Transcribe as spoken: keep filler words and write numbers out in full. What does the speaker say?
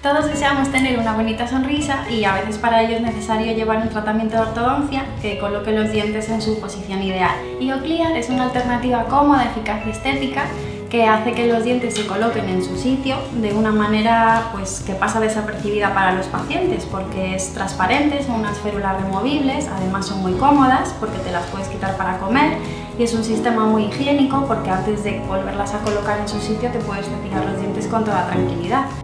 Todos deseamos tener una bonita sonrisa y a veces para ello es necesario llevar un tratamiento de ortodoncia que coloque los dientes en su posición ideal. Y Oclear es una alternativa cómoda, eficaz y estética que hace que los dientes se coloquen en su sitio de una manera pues, que pasa desapercibida para los pacientes, porque es transparente, son unas férulas removibles, además son muy cómodas porque te las puedes quitar para comer, y es un sistema muy higiénico porque antes de volverlas a colocar en su sitio te puedes cepillar los dientes con toda tranquilidad.